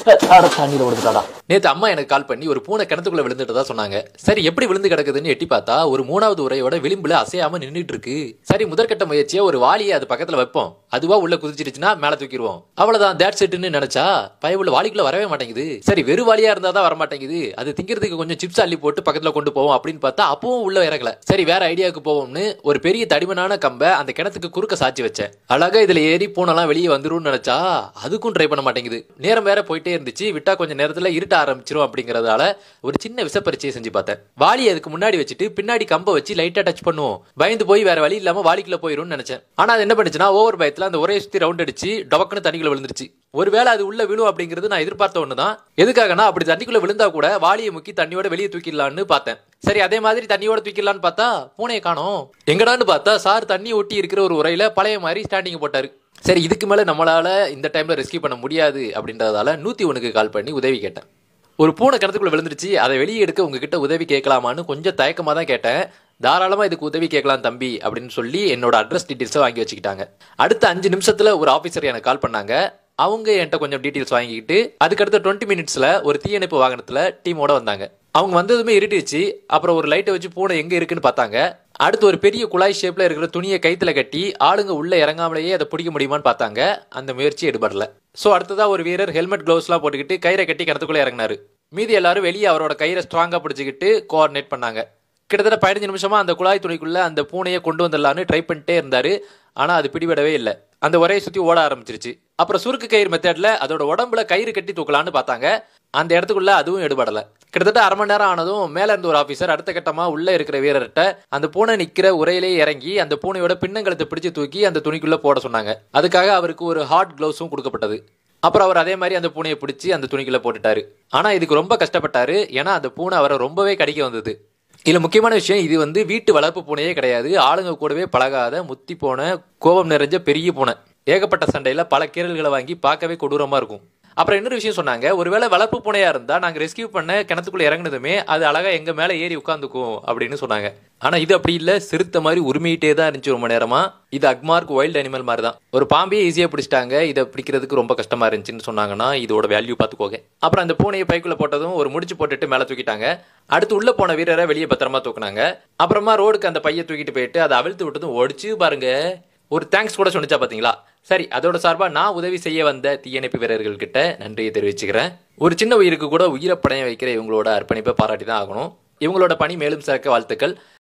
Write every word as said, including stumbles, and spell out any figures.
தண்ணியில விழுந்துட்டாடா. நேத்து அம்மா எனக்கு கால் பண்ணி ஒரு பூனை கிணத்துக்குள்ள விழுந்துட்டதா சொன்னாங்க. சரி எப்படி விழுந்து கிடக்குதுன்னு எட்டி பார்த்தா ஒரு மூணாவது உரையோட விளிம்புல அசையாம நின்றுட்டு இருக்கு. சரி முதற்கட்ட முயற்சியா ஒரு வாளியை அது பக்கத்துல வைப்போம், அதுவா உள்ள குதிச்சிருச்சுன்னா மேல தூக்கிடுவோம், அவ்வளவுதான் தேட் செட்னு நினைச்சா பயவுள்ள வாளிக்குள்ள வரவே மாட்டேங்குது. சரி வெறு வாளியா இருந்தாதான் வர மாட்டேங்குது, அது திங்கிறதுக்கு கொஞ்சம் சிப்ஸ் அள்ளி போட்டு பக்கத்துல கொண்டு போவோம் அப்படின்னு பார்த்தா அப்பவும் உள்ள இறங்கல. சரி வேற ஐடியாவுக்கு போவோம்னு ஒரு பெரிய தடிமனான கம்பை அந்த கிணத்துக்கு குறுக்க சாச்சி வச்சேன். அழகா இதுல ஏறி பூனெல்லாம் வெளியே வந்துரும் நினைச்சா அதுக்கும் ட்ரை பண்ண மாட்டேங்குது. நேரம் வேற போயிட்டே இருந்துச்சு, விட்டா கொஞ்சம் நேரத்துல இருட்ட ஆரம்பிச்சிரும் அப்படிங்கறதால ஒரு சின்ன விசப்பரிச்சையை செஞ்சு பார்த்தேன். வாளி அதுக்கு முன்னாடி வச்சுட்டு பின்னாடி கம்பை வச்சு லைட்டா டச் பண்ணுவோம், பயந்து போய் வேற வழி இல்லாம வாளிக்குள்ள போயிரும் நினைச்சேன். ஆனா அது என்ன பண்ணுச்சுன்னா ஓவர் பயத்துல அந்த ஒரே சுத்தி ரவுண்ட் அடிச்சு டபக்குன்னு தண்ணிக்குள்ள விழுந்துருச்சு. ஒருவேளை அது உள்ள விழும் அப்படிங்கிறது நான் எதிர்பார்த்த ஒண்ணுதான். எதுக்காகனா அப்படி தண்ணிக்குள்ள விழுந்தா கூட வாளியை முக்கி தண்ணியோட வெளியே தூக்கிடலான்னு பார்த்தேன். சரி அதே மாதிரி தண்ணியோட தூக்கிடலான்னு பார்த்தா பூனையை காணோம். எங்கடான்னு பார்த்தா சார் தண்ணி ஒட்டி இருக்கிற ஒரு உரையில பழைய மாதிரி ஸ்டாண்டிங் போட்டாரு. சரி இதுக்கு மேல நம்மளால இந்த டைம்ல ரெஸ்கியூ பண்ண முடியாது அப்படின்றதால நூத்தி ஒண்ணுக்கு கால் பண்ணி உதவி கேட்டேன். ஒரு பூனை கிணத்துக்குள்ள விழுந்துருச்சு, அதை வெளியே எடுக்க உங்ககிட்ட உதவி கேட்கலாமான்னு கொஞ்சம் தயக்கமா தான் கேட்டேன். தாராளமா இதுக்கு உதவி கேட்கலாம் தம்பி அப்படின்னு சொல்லி என்னோட அட்ரஸ் டீட்டெயில்ஸை வாங்கி வச்சுக்கிட்டாங்க. அடுத்த அஞ்சு நிமிஷத்துல ஒரு ஆபீசர் எனக்கு கால் பண்ணாங்க. அவங்க என்கிட்ட கொஞ்சம் டீட்டெயில்ஸ் வாங்கிக்கிட்டு அதுக்கடுத்த டுவெண்ட்டி மினிட்ஸ்ல ஒரு தீயணைப்பு வாகனத்துல டீமோட வந்தாங்க. அவங்க வந்ததுமே இருட்டிச்சு. அப்புறம் ஒரு லைட்டை வச்சு பூனை எங்க இருக்குன்னு பார்த்தாங்க. அடுத்து ஒரு பெரிய குழாய் ஷேப்ல இருக்கிற துணியை கைத்துல கட்டி ஆளுங்க உள்ள இறங்காமலேயே அதை பிடிக்க முடியுமான்னு பார்த்தாங்க. அந்த முயற்சி எடுபடல. சோ அடுத்ததா ஒரு வீரர் ஹெல்மெட் கிளவுஸ் எல்லாம் போட்டுக்கிட்டு கயிறை கட்டி கிணத்துக்குள்ள இறங்கினாரு. மீதி எல்லாரும் வெளியே அவரோட கயிறை ஸ்ட்ராங்கா பிடிச்சிக்கிட்டு கோஆர்டினேட் பண்ணாங்க. கிட்டத்தட்ட பதினஞ்சு நிமிஷமா அந்த குழாய் துணிக்குள்ள அந்த பூனையை கொண்டு வந்துடலான்னு ட்ரை பண்ணிட்டே இருந்தாரு. ஆனா அது பிடிபடவே இல்லை. அந்த ஒரே சுத்தி ஓட ஆரம்பிச்சிருச்சு. அப்புறம் சுருக்கு கயிறு மெத்தட்ல அதோட உடம்புல கயிறு கட்டி தூக்கலான்னு பார்த்தாங்க. அந்த இடத்துக்குள்ள அதுவும் எடுபடல. கிட்டத்தட்ட அரை மணி நேரம் ஆனதும் மேல இருந்த ஒரு ஆபீசர் அடுத்த கட்டமா உள்ள இருக்கிற வீரர்கிட்ட அந்த பூனை நிக்கிற உரையிலே இறங்கி அந்த பூனையோட பின்னங்கலத்தை பிடிச்சு தூக்கி அந்த துணிக்குள்ள போட சொன்னாங்க. அதுக்காக அவருக்கு ஒரு ஹார்ட் கிளவுஸும் கொடுக்கப்பட்டது. அப்புறம் அவர் அதே மாதிரி அந்த பூனையை பிடிச்சி அந்த துணிக்குள்ள போட்டுட்டாரு. ஆனா இதுக்கு ரொம்ப கஷ்டப்பட்டாரு, ஏன்னா அந்த பூனை அவரை ரொம்பவே கடிக்க வந்தது. இதுல முக்கியமான விஷயம், இது வந்து வீட்டு வளர்ப்பு பூனையே கிடையாது. ஆளுங்க கூடவே பழகாத முத்தி போன கோபம் நிறைஞ்ச பெரிய பூனை. ஏகப்பட்ட சண்டையில பல கீறல்களை வாங்கி பார்க்கவே கொடூரமா இருக்கும். அப்புறம் இன்னொரு விஷயம் சொன்னாங்க, ஒருவேளை வளர்ப்பு பூனையா இருந்தா நாங்க ரெஸ்கியூ பண்ண கிணத்துக்குள்ள இறங்குனதுமே அது அழகா எங்க மேல ஏறி உட்காந்துக்கும் அப்படின்னு சொன்னாங்க. ஆனா இது அப்படி இல்ல, சிறுத்த மாதிரி உரிமையிட்டே தான் இருந்துச்சு ரொம்ப நேரமா. இது அக்மார்க் வைல்ட் அனிமல் மாதிரி தான். ஒரு பாம்பையே ஈஸியா பிடிச்சிட்டாங்க, இதை பிடிக்கிறதுக்கு ரொம்ப கஷ்டமா இருந்துச்சுன்னு சொன்னாங்கன்னா இதோட வேல்யூ பார்த்துக்கோங்க. அப்புறம் அந்த பூனையை பைக்குள்ள போட்டதும் ஒரு முடிச்சு போட்டுட்டு மேல தூக்கிட்டாங்க. அடுத்து உள்ள போன வீரரை வெளியே பத்திரமா தூக்குனாங்க. அப்புறமா ரோடுக்கு அந்த பையை தூக்கிட்டு போயிட்டு அதை அவிழ்த்து விட்டதும் ஒடிச்சு பாருங்க, ஒரு தேங்க்ஸ் கூட சொன்னிச்சா பாத்தீங்களா. சரி அதோட சார்பா நான் உதவி செய்ய வந்த தீயணைப்பு வீரர்கள் கிட்ட நன்றியை தெரிவிச்சுக்கிறேன். ஒரு சின்ன உயிருக்கு கூட உயிரை பணைய வைக்கிற இவங்களோட அர்ப்பணிப்பை பாராட்டி தான் ஆகணும். இவங்களோட பணி மேலும் சிறக்க வாழ்த்துக்கள்.